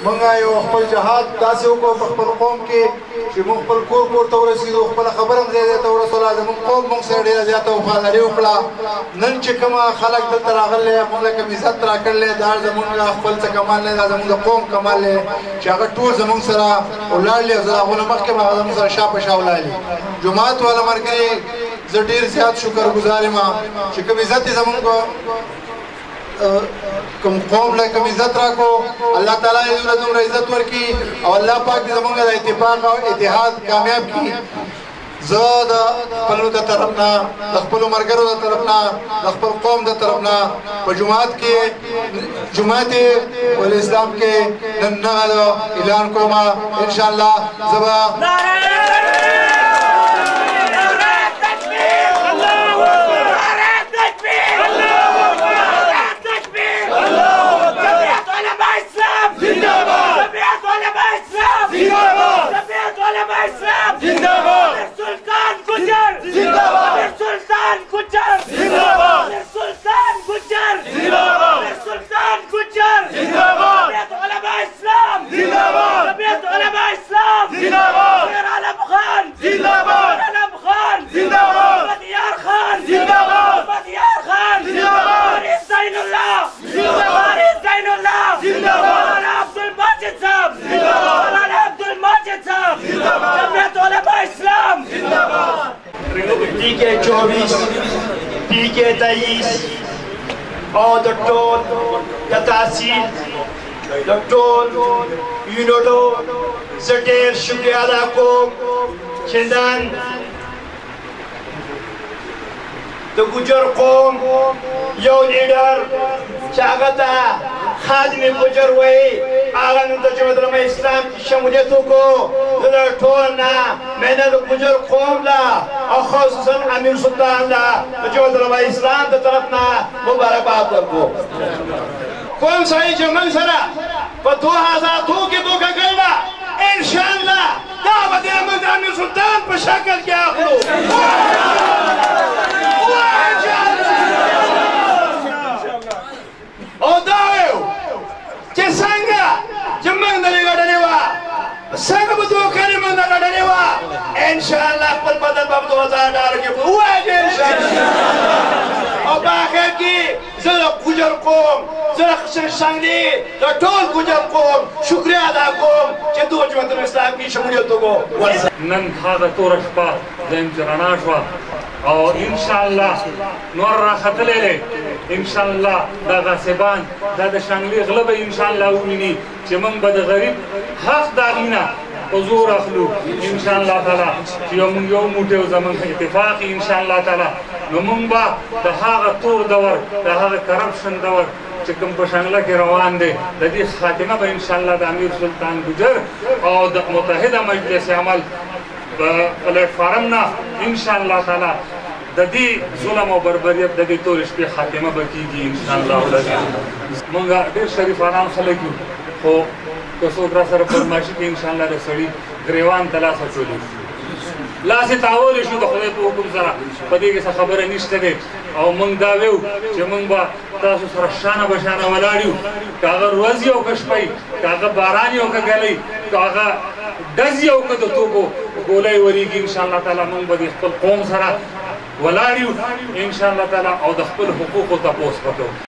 منگا یو خپل جهاد داسې وکړو په خپل قوم کې چې موږ خپل کور کور ته ورسېدو خپله خبره هم ځای ځای ته ورسوله زموږ قوم موږ سره ډېره زیاته وفاداري وکړه نن چې کومه خلک دلته راغلی موږ له کوم عزت راکړلی دا زموږ خپل څه کمال دی دا زموږ د قوم کمال دی چې هغه ټول زموږ سره ولاړ دي او زه د هغو نه مخکې هغه زموږ سره شا په شا ولاړ دي جومات والا ملګري زه ډېر زیات شکر ګزار یم چې کوم عزت یې زموږ کوم قوم له کوم عزت راکو الله تعالی یې دومره عزت ورکړي او الله پاک دې زموږ د اتفاق او اتحاد کامیاب کړي زه د خپلو د طرف نه د خپلو ملګرو د طرف نه د خپل قوم د طرف نه په جومات الاسلام کې نن دغه اعلان کوم انشاءالله زه به PK 23 اور د ټول د تحصیل د ټول یونټو زه ډېر شکریه ادا کوم چې نن د ګوجر قوم یو لیډر چې هغه ته خادم ګوجر وایي هغه نن د جماعت علماء اسلام کې شمولیت وکړو زه د ټول نه مینه د ګوجر قوم له او خصوصا امیر سلطان له د جماعت علماء اسلام د طرف نه مبارکباد ورکړو کوم سړی چې موږ سره په 2002 کې دوکه کړې ده انشاءالله دا به د امیر سلطان په شکل کې اخلو او دا ویو چې څنګه چې موږ د ګډلې وه څنګه به دوکه نه موږ ګډلې وه انشاءالله خپل بدل به $2000 کې ووایي انشاءالله او په آخر کې زه د ګوجر قوم زه د شانګلې د ټول ګوجر قوم شکریه ادا کوم چې دغه جماعت اسلام کې شمولیت وکړو نن هغه توره شپه زم چې رڼا شوه او انشاءالله نور راختلی دی انشاءالله دا غاصبان دا د شانګلې غله به انشاءالله وویني چې موږ به د غریب حق د هغې نه په زور اخلو انشاءالله تعالی چې یو موټی او زموږ اتفاق انشاءالله تعالی نو موږ به د هغه تور دور د هغه کرپشن دور چې کوم په شانګله کې روان دی د دې خاتمه به انشاءالله د امیر سلطان ګوجر او د متحده مجلس عمل پلیټفارم نه انشاءالله تعالی د دې ظلم او بربریت د دې تورې شپې خاتمه به کېږي انشاءالله موږ ډېر شریفانان خلک یو خو که څوک را سره فرمایشي کوي انشاءالله د سړي ګریوان ته لاس اچولی لاس یې تاولی شو د خدای په حکم سره په دې کې څه خبره نشته دی او موږ دا ویو چې موږ به تاسو سره شانه به شانه ولاړ یو که هغه ورځ یو که شپه یي که هغه باران یو که ګلی که هغه ډز یو که د توپو ګولی ورېږي انشاءالله تعالی موږ به د خپل قوم سره ولاړ یو انشاءالله تعالی او د خپل حقوقو تپوس وکړو